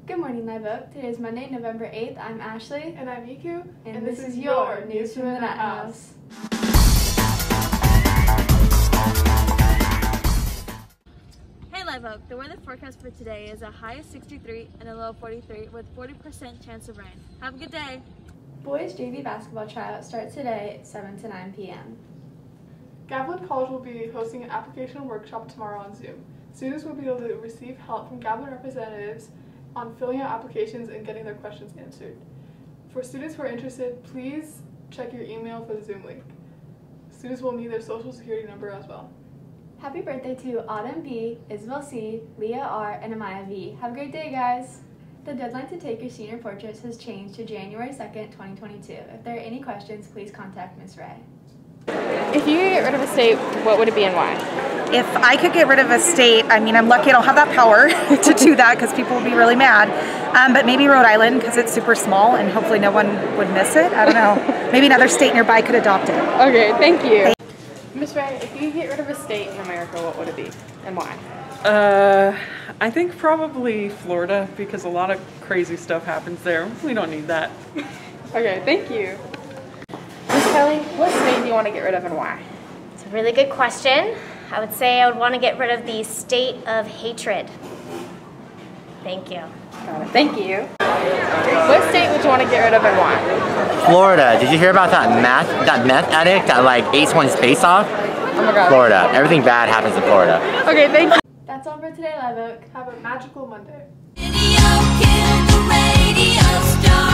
Good morning, Live Oak. Today is Monday, November 8th. I'm Ashley. And I'm Miku. And this is your News from the Nut House. Hey, Live Oak. The weather forecast for today is a high of 63 and a low of 43 with 40% chance of rain. Have a good day. Boys JV basketball tryout starts today at 7 to 9 p.m. Gavilan College will be hosting an application workshop tomorrow on Zoom. Students will be able to receive help from Gavilan representatives on filling out applications and getting their questions answered. For students who are interested, please check your email for the Zoom link. Students will need their social security number as well. Happy birthday to Autumn B, Isabel C, Leah R, and Amaya V. Have a great day, guys. The deadline to take your senior portraits has changed to January 2nd, 2022. If there are any questions, please contact Ms. Ray. If you could get rid of a state, what would it be and why? If I could get rid of a state, I mean, I'm lucky I don't have that power to do that because people would be really mad. But maybe Rhode Island because it's super small and hopefully no one would miss it. I don't know. Maybe another state nearby could adopt it. Okay, thank you. Ms. Ray, if you could get rid of a state in America, what would it be and why? I think probably Florida because a lot of crazy stuff happens there. We don't need that. Okay, thank you. Ms. Kelly, what state do you want to get rid of and why? It's a really good question. I would say I would want to get rid of the state of hatred. Thank you. Got it. Thank you. What state would you want to get rid of and why? Florida. Did you hear about that meth addict that like ate someone's face off? Oh my god. Florida. Everything bad happens in Florida. Okay, thank you. That's all for today, Live Oak. Have a magical Monday. Radio, kill the radio star.